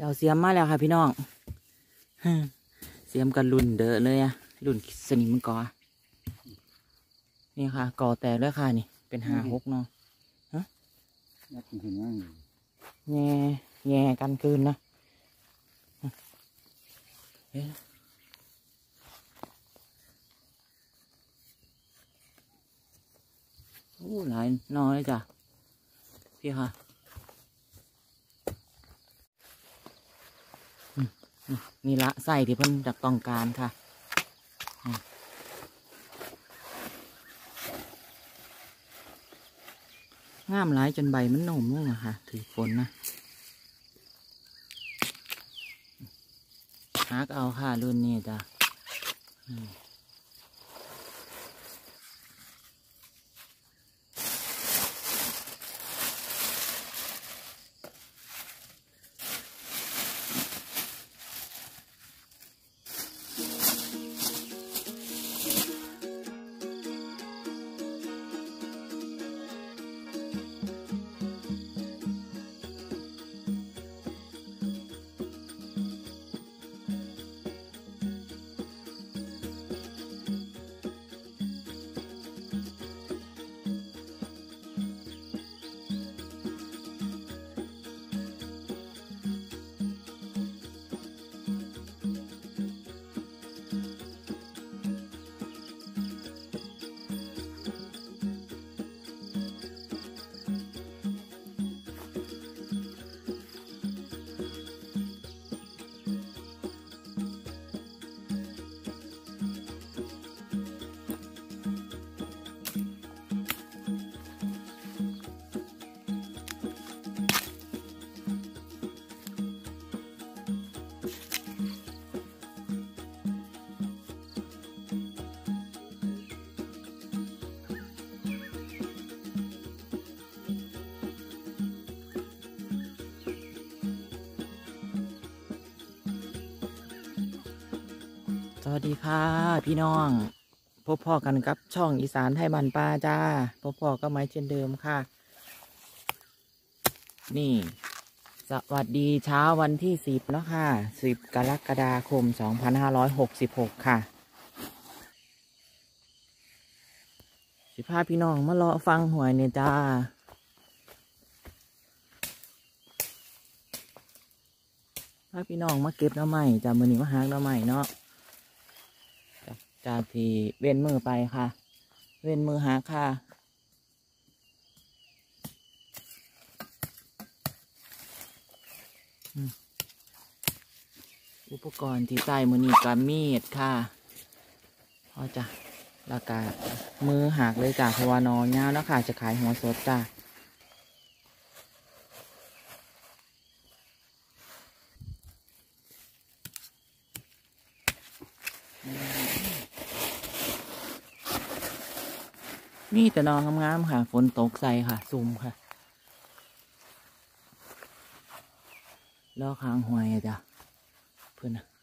เอาเสียมมาแล้วค่ะพี่น้องเสียมกันรุ่นเด้อเลยอะรุ่นสนิมมังกรนี่ค่ะก่อแตกแล้วค่ะนี่เป็น5-6เนาะฮะแง่แง่กันคืนนะโอ้หลายน้อยจ้ะพี่ค่ะนี่ละไส้ที่เพิ่นจักต้องการค่ะงามหลายจนใบมันโหน่มเลยนะคะถือฝนนะหากเอาค่ะรุ่นนี้จ้ะสวัสดีค่ะพี่น้องพบพ่อกันกับช่องอีสานไทยบ้านป่าจ้าพบพ่อก็ไม้เช่นเดิมค่ะนี่สวัสดีเช้าวันที่10แล้วค่ะ10 กรกฎาคม 2566ค่ะพาพี่น้องมารอฟังหวยเนี่ยจ้าพาพี่น้องมาเก็บหน่อไม้จ้ามื้อนี้มาหาหน่อไม้เนาะจากที่เว้นมือไปค่ะเว้นมือหาค่ะอุปกรณ์ที่ใส่มือนี้ก็มีดค่ะพอจ้ะแล้วก็มือหักเลยจ้ะเพราะว่านอนยาวแล้วค่ะจะขายหัวสดจ้ะนี่แต่นอนงามๆค่ะฝนตกใส่ค่ะซุ่มค่ะแล้วค้างหวยจ้ะเพื่อนนะ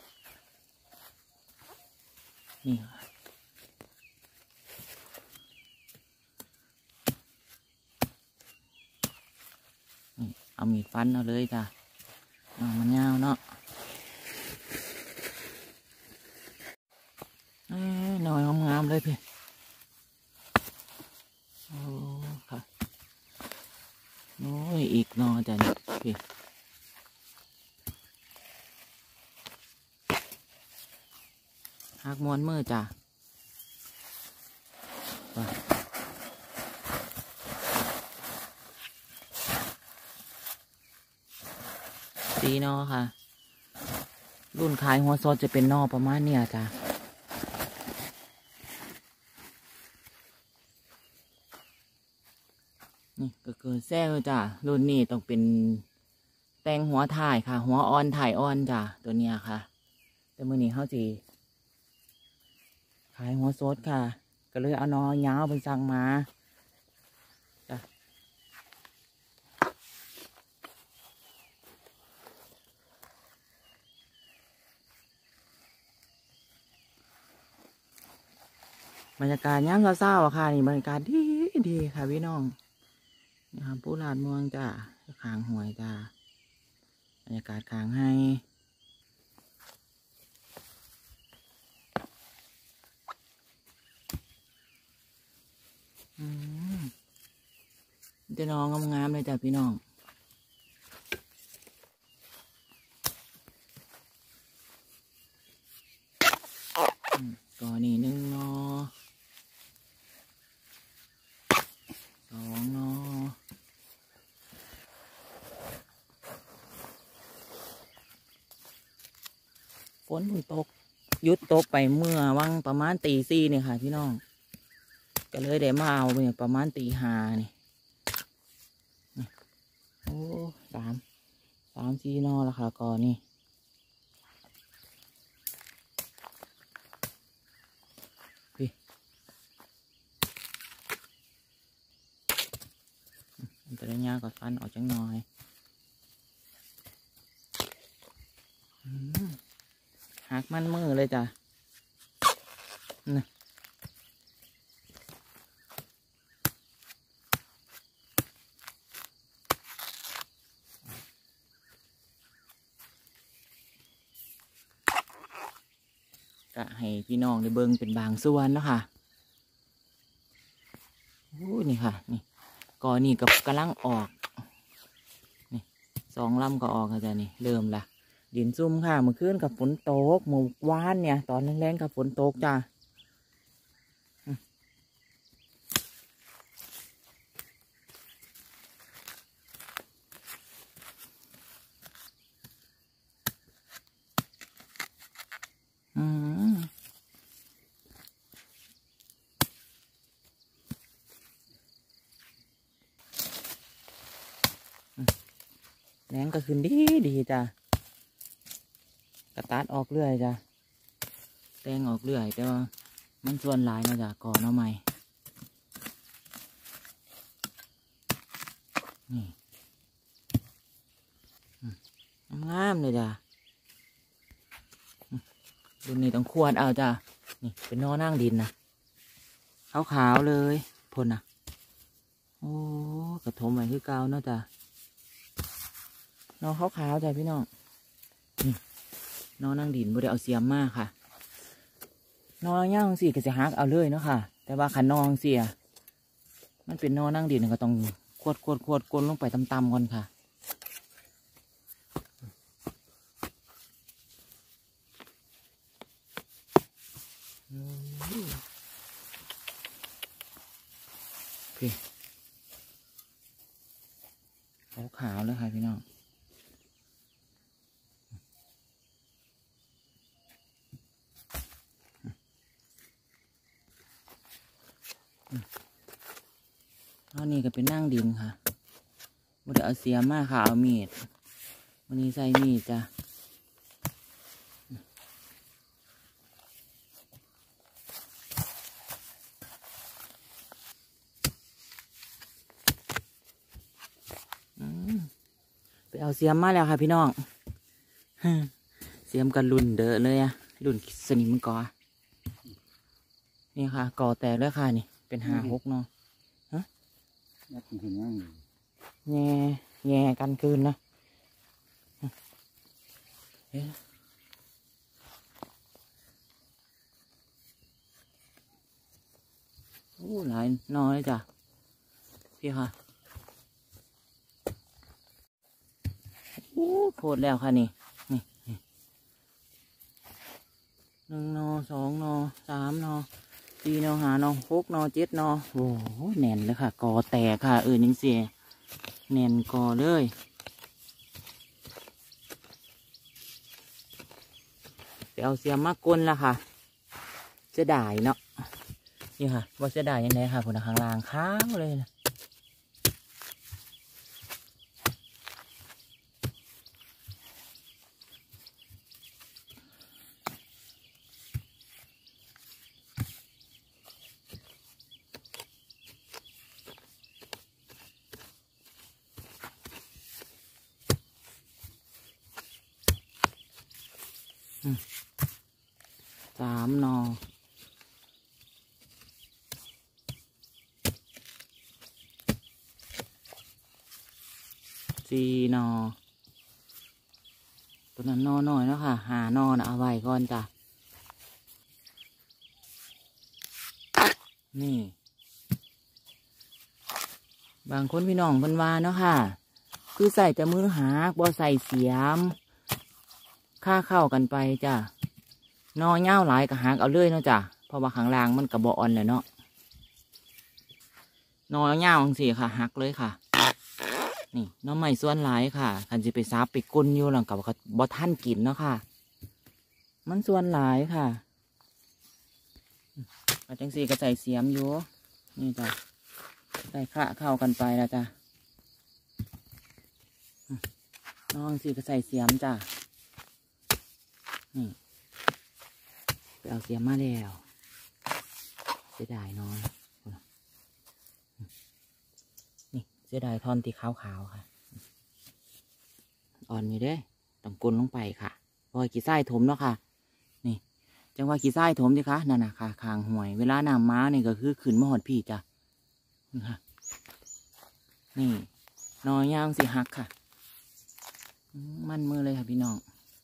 นี่ค่ะนี่เอามีดฟันเอาเลยจ้ะมันยาวเนาะนอนงามๆเลยพี่โอ้ค่ะโอ้ยอีกนอจ้ะพี่หักม้วนมือจ้ะสีนอค่ะรุ่นขายหัวสดจะเป็นนอประมาณเนี่ยจ้ะนี่ก็เกินแซ่เลยจ้ะรุ่นนี้ต้องเป็นแตงหัวถ่ายค่ะหัวอ่อนถ่ายอ่อนจ้ะตัวเนี้ยค่ะแต่มื่อนี้เขาจีขายหัวสดค่ะก็เลยเอานอยาวเป็นสั่งมาจ้ะบรรยากาศย่ำเศร้าๆค่ะนี่บรรยากาศดีค่ะพี่น้องนะครับผู้ลาดเมืองจ้ะขางหวยจ้ะบรรยากาศค้างให้จะน้องงามๆเลยจ้ะพี่น้องก่อนนี่1 นอ 2 นอฝนเพิ่งตกหยุดตกไปเมื่อวังประมาณตี 4นี่ค่ะพี่น้องก็เลยได้มาเอาเนี่ยประมาณตี 5นี่โอ้3 4 นอแล้วค่ะก่อนนี่พี่มันจะได้ยากกว่าฟันออกจังหน่อยหักมันมือเลยจ้ะนี่ก็ให้พี่น้องได้เบิ่งเป็นบางส่วนเนาะค่ะโอ้นี่ค่ะนี่ก่อนนี่กับกำลังออกนี่2 ลำก็ออกค่ะจ้ะนี่เริ่มละดินซุ่มค่ะเมื่อคืนกับฝนตกเมื่อวานเนี่ยตอนแรงๆกับฝนตกจ้ะแรงก็ขึ้นดีจ้ะกระตัดออกเรื่อยจ้ะแตงออกเรื่อยแต่ว่ามันส่วนหลายเนาะจ้ะก่อนเอาใหม่นี่งามเลยจ้ะรุ่นนี้ต้องควรเอาจ้ะนี่เป็นนอนั่งดินนะขาวๆเลยพ่นนะโอ้กระทมไว้คือเก่าเนาะจ้ะนอขาวๆจ้ะพี่น้องนี่นอนั่งดินบ่ได้เอาเสียมมากค่ะนอย่างสิก็จะหักเอาเลยเนาะค่ะแต่ว่าขันนองเสียมันเป็นนอนั่งดินก็ต้องขวดกลนลงไปตำๆก่อนค่ะพี่ขาวๆเลยค่ะพี่น้องอันนี้ก็เป็นนั่งดินค่ะบ่ได้เอาเสียมมาค่ะเอามีดวันนี้ใส่มีดจ้ะไปเอาเสียมมาแล้วค่ะพี่น้องเสียมกันรุ่นเด้อเลยอะรุ่นสนิมกอนี่ค่ะก่อแตกแล้วค่ะนี่เป็น5 6เนาะแง่กันคืนนะโอ้หลายน้อยจ้ะพี่ค่ะโอ้โคตรแล้วค่ะนี่1 นอ 2 นอ 3 นอ 4 นอ 5 นอ 6 นอ 7 นอโอ้โหแน่นเลยค่ะกอแตกค่ะยังเสียแน่นกอเลยไปเอาเสียมมากก้นละค่ะจะได้เนาะนี่ค่ะว่าจะได้ยังไงค่ะผลข้างล่างข้าวเลยนะ3 นอ 4 นอตัวนั้นนอน้อยเนาะค่ะหานอนะเอาไว้ก่อนจ้ะนี่บางคนพี่น้องเพิ่นว่าเนาะค่ะคือใส่แต่มือหากบ่ใส่เสียมค่าเข้ากันไปจ้ะนอเง่าหลายก็หักเอาเลยเนาะจ้ะเพราะว่าข้างล่างมันกระบอกอ่อนเลยเนาะนอเง่าจังสิค่ะหักเลยค่ะนี่น้องใหม่ส่วนหลายค่ะคันจะไปซับไปก้นอยู่หลังกับบ่ท่านกินเนาะค่ะมันส่วนหลายค่ะจังสีก็ใส่เสียมอยู่นี่จ้ะใส่ข้าเข้ากันไปแล้วจ้ะน้องสีก็ใส่เสียมจ้ะนี่ไปเอาเสียมมาแล้วเสียดายน้อยนี่เสียดายท่อนที่ขาวๆค่ะอ่อนอยู่เด้ต้องกลนลงไปค่ะปล่อยขี้ไส้ถมเนาะค่ะนี่จังว่าขี้ไส้ถมดิคะนั่นน่ะค่ะคางห่วยเวลาน้ำม้านี่ก็คือขึ้นมาหอดพี่จ้ะนี่ค่ะนี่นอย่างสิหักค่ะมันมือเลยค่ะพี่น้อง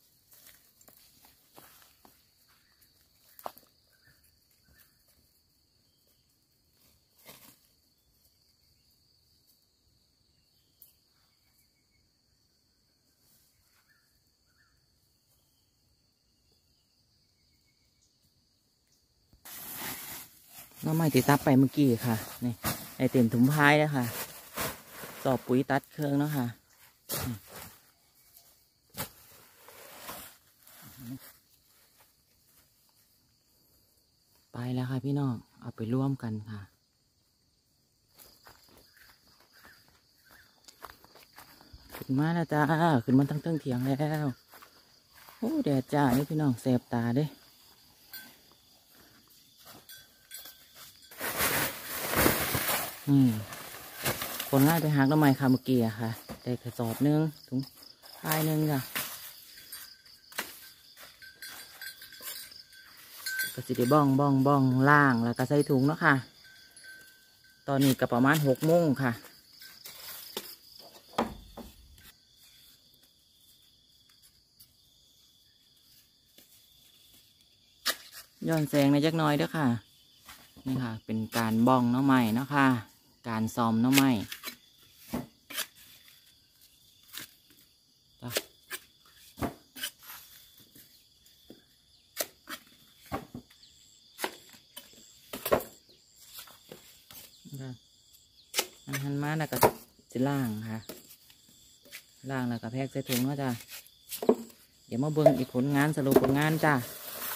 น้องใหม่ติดตับไปเมื่อกี้ค่ะนี่ไอเต็มถุงพายแล้วค่ะสอบปุ๋ยตัดเครื่องเนาะค่ะไปแล้วค่ะพี่น้องเอาไปร่วมกันค่ะขึ้นมาแล้วจ้าขึ้นมาตั้งเถียงแล้วโอ้แดดจ้านี่พี่น้องแสบตาเด้คนง่ายไปหักน้ำไม้ค่ะเมื่อกี้อะค่ะได้กระสอบนึงถุงพายนึงจ้ะก็สิได้บ้องล่างแล้วก็ใส่ถุงเนาะค่ะตอนนี้ก็ประมาณ6 โมงค่ะย้อนแสงในจักน้อยเด้อค่ะนี่ค่ะเป็นการบ้องน้ำไม้เนาะค่ะการซ้อมน้ำไม้หันมาแล้วก็จะล่างค่ะล่างแล้วก็แพ็กใส่ถุงเนาะจ้ะเดี๋ยวมาเบิ่งอีกผลงานสรุปผลงานจ้ะ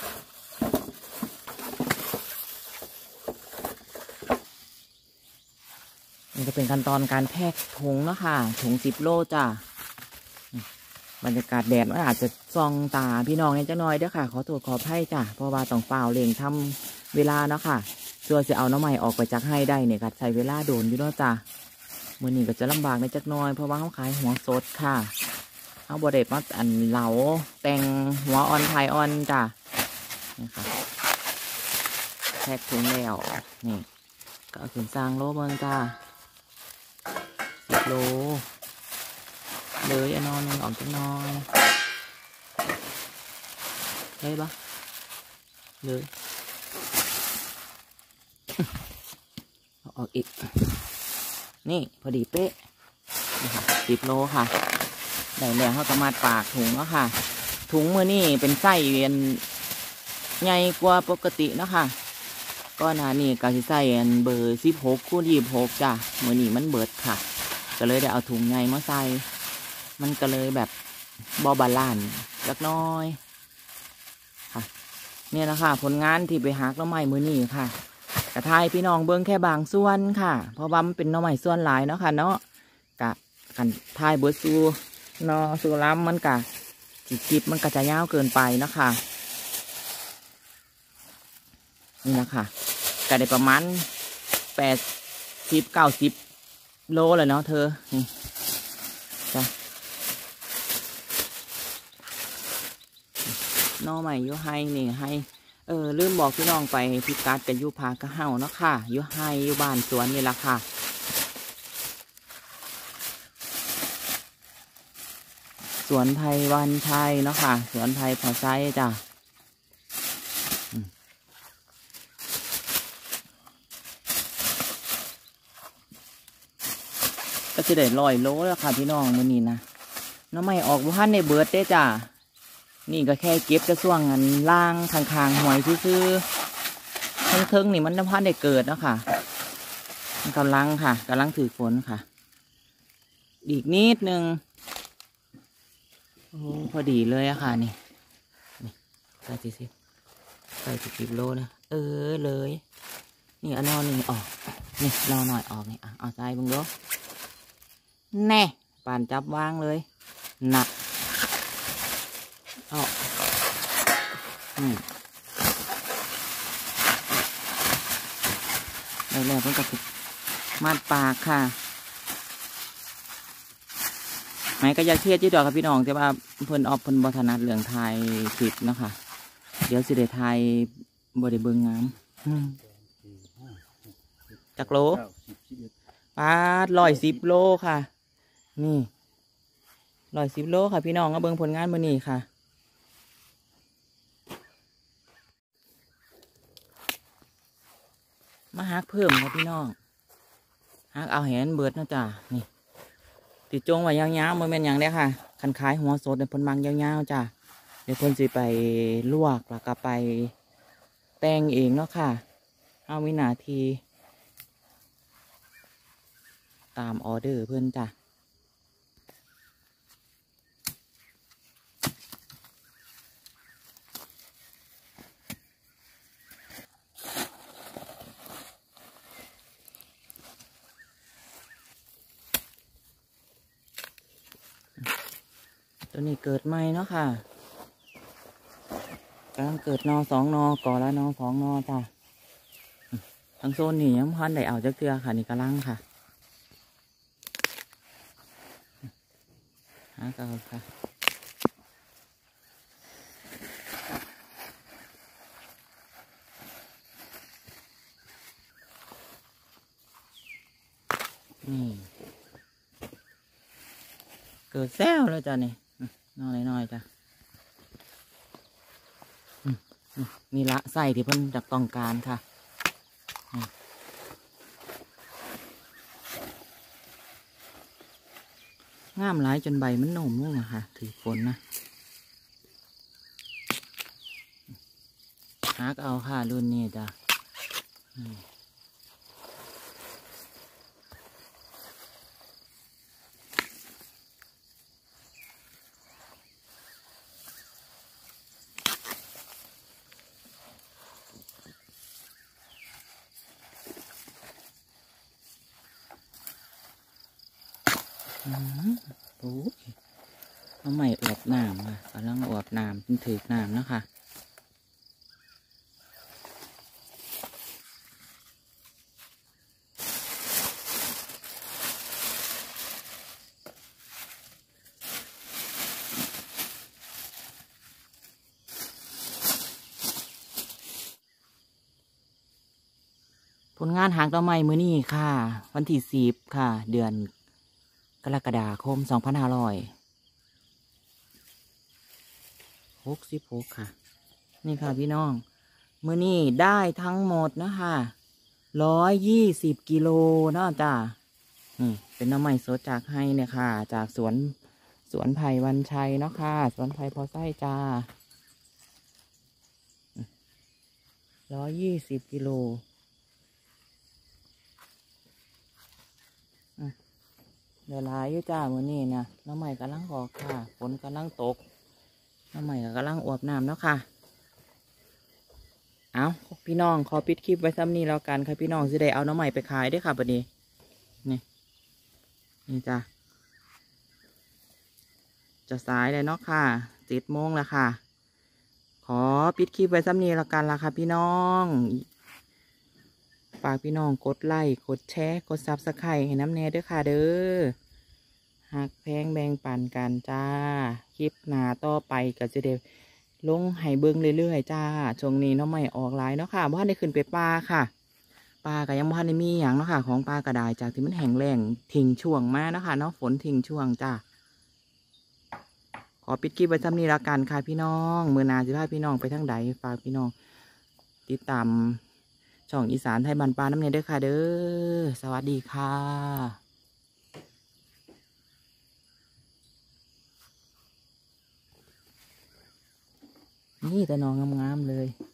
นี่ก็เป็นขั้นตอนการแพ็กถุงเนาะค่ะถุง10 โลจ้ะบรรยากาศแดดมันอาจจะส่องตาพี่น้องเนี่ยจังน้อยเด้อค่ะขอโทษขออภัยจ้ะเพราะว่าต้องเปล่าเร่งทำเวลาเนาะค่ะส่วนจะเอาน้ำใหม่ออกไปจากให้ได้เนี่ยก็ใช้เวลาโดนอยู่เนาะจ้ะมื้อนี้ก็จะลำบากในจักน้อยเพราะว่าเขาขายหัวสดค่ะเอาบดเด็ดมาอันเหลาแต่งหัวอ่อนไทยอ่อนจ้ะนี่ค่ะแพ็กถุงแล้วนี่ก็เอาขึ้นสร้างโลเมืองจ้ะ10 โลเลยนอนออกจักน้อยได้ปะเลยออกอีกนี่พอดีเป๊ะนี่ค่ะ10 โลค่ะได้แล้วเขาก็มาปากถุงแล้วค่ะถุงมือนี่เป็นไส้เวียนใหญ่กว่าปกติเนาะค่ะก็นานี่ก็สิใส่เบอร์16x26จ้ะมือนี่มันเบิดค่ะก็เลยได้เอาถุงใหญ่มาใส่มันก็เลยแบบบาลานซ์จักน้อยค่ะเนี่ยแหละค่ะผลงานที่ไปหักน้ำไม้มือนี่ค่ะกระทายพี่น้องเบิ้งแค่บางส่วนค่ะเพราะว่ามันเป็นน้ำไม้ส่วนหลายเนาะค่ะเนาะกะกันทายเบิร์ซูนอสูล้ำมันกะคลิปมันก็จะยาวเกินไปนะคะนี่นะคะก็ได้ประมาณ80-90 โลเลยเนาะเธอนี่จ้ะนอใหม่ยุไฮนี่ให้ลืมบอกพี่น้องไปพิกัดกับยุพากระเห่าเนาะค่ะยุไฮยุบ้านสวนนี่ละค่ะสวนไผ่วันชัยเนาะค่ะสวนไผ่พอไซจ้ะก็จะได้100 โลแล้วค่ะพี่น้องมื้อนี้นะน้ำไม่ออกบุหันในเบิร์ดได้จ้ะนี่ก็แค่เก็บกระส่วงอันล่างทางคางหวยซื่อๆเทิงๆนี่มันน้ำพันได้เกิดเนาะค่ะมันกำลังค่ะกำลังถือฝนค่ะอีกนิดนึงโอ้พอดีเลยอะค่ะนี่ใส่40 โลนะเลยนี่เอานอนนี่ออกนี่รอหน่อยออกนี่เอาใส่บึงดูแน่ป่านจับวางเลยหนักเอาแล้วเพิ่งกระตุกมัดปากค่ะไหมก็อยากเทียดยี่ดอกกับพี่น้องแต่ว่าเพิ่นออฟเพิ่นบ่ถนัดเรื่องไทยคลิปเนาะค่ะเดี๋ยวสิได้ไทยบ่ได้เบิ่งงามจักโลปาด110 โลค่ะนี่110 โลค่ะพี่น้องก็เบิ่งผลงานมื้อนี้ค่ะมาฮักเพิ่มครับพี่น้องฮักเอาแหนเบิดนะจ้ะนี่ติดจงไว้ยาวๆมันเป็นอย่างเนี้ยค่ะคันคายหัวสดในพนมังยาวๆจ้ะเดี๋ยวเพิ่นสิไปลวกแล้วก็ไปแต่งเองเนาะค่ะเอาวินาทีตามออเดอร์เพิ่นจ้ะตัวนี้เกิดใหม่เนาะค่ะกำลังเกิดนอ2 นอก่อแล้วนอ2 นอจ้ะทางโซนนี่ยังพันได้เอาจักเกลือค่ะนี่กำลังค่ะหาเก่าค่ะนี่เกิดแซวแล้วจ้ะนี่น้อยจ้ะนี่ละไส้ที่เพิ่นจับต้องการค่ะงามหลายจนใบมันหนุ่มเลยนะคะถือฝนนะฮักเอาค่ะรุ่นนี้จ้ะโอ้ยทำไมอวบน้ำค่ะกำลังอวบน้ำเป็นถือน้ำนะคะผลงานหางต่อไม้มื้อนี้ค่ะวันที่10ค่ะเดือนกรกฎาคม2566ค่ะนี่ค่ะพี่น้องมื้อนี้ได้ทั้งหมดนะคะ120 กิโลเนาะจ้านี่เป็นน้ำไม้สดจากให้เนี่ยค่ะจากสวนไผ่วันชัยเนาะค่ะสวนไผ่พอไส้จ้า120 กิโลเดี๋ยวลายอยู่จ้ามื้อนี้นะน้ำใหม่กำลังออกค่ะฝนกำลังตกน้ำใหม่กำลังอวบน้ำเนาะค่ะเอาพี่น้องขอปิดคลิปไว้ซ้ำนี้แล้วกันค่ะพี่น้องสิได้เอาน้ำใหม่ไปขายด้วยค่ะบัดนี้นี่จ้าจะสายเลยเนาะค่ะ7 โมงแล้วค่ะขอปิดคลิปไว้ซ้ำนี้แล้วกันละค่ะพี่น้องฝากพี่น้องกดไลค์กดแชร์กดซับสไครต์ให้น้ำแน่ด้วยค่ะเด้อหักแพงแบ่งปันกันจ้าคลิปหน้าต่อไปก็จะได้ลงให้เบิ้งเรื่อยๆจ้าช่วงนี้น้องใหม่ออกไลน์เนาะค่ะบ้านได้ขึ้นไปปลาค่ะปลาก็ยังบ้านได้มีอย่างเนาะค่ะของปลากระดายจากที่มันแห้งแล้งทิ้งช่วงมาเนาะค่ะเนาะฝนทิ้งช่วงจ้าอปิดคลิปไว้ซ้ำนี้ละกันค่ะพี่น้องมื้อหน้าสิพาพี่น้องไปทางใดฝากพี่น้องติดตามช่องอีสานไทยบ้านปลาน้ำเนยเด้อค่ะเด้อสวัสดีค่ะนี่แต่น้องงามๆเลย